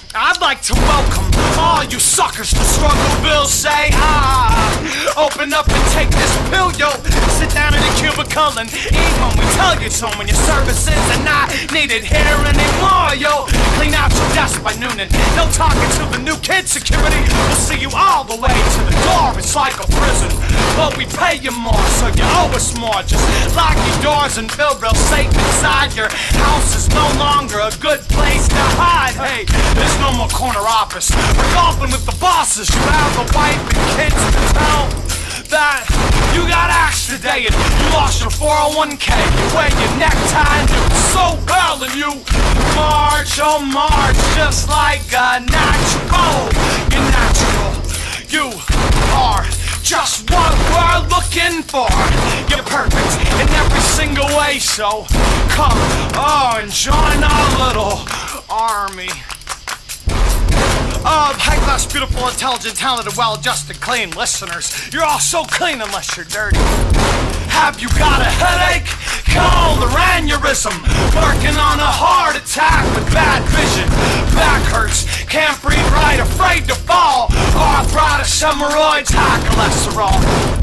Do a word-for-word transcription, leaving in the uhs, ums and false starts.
I'd like to welcome all you suckers to Struggleville. Say ah, open up and take this pill, yo. Sit down in a cubicle and eat when we tell you so. When your services are not needed here anymore, yo. Clean out your desk by noon and no talking to the new kid security. We'll see you all the way to the door. It's like a prison, but we pay you more, so you owe us more. Just lock your doors and feel real safe inside. Your house is no longer a good place to hide. Hey, there's no more corner office. We're golfing with the bosses. You have a wife and kids to tell that you got axed today and you lost your four oh one K. You wear your necktie and do so well and you march, oh march, just like a natural. You're natural. You are just what we're looking for. You're perfect in every single way, so come, oh, and join our little army of high-class, beautiful, intelligent, talented, well-adjusted, clean listeners. You're all so clean unless you're dirty. Have you got a headache? Cold or aneurysm? Working on a heart attack with bad vision. Back hurts, can't breathe right, afraid to fall. Arthritis, hemorrhoids, high cholesterol.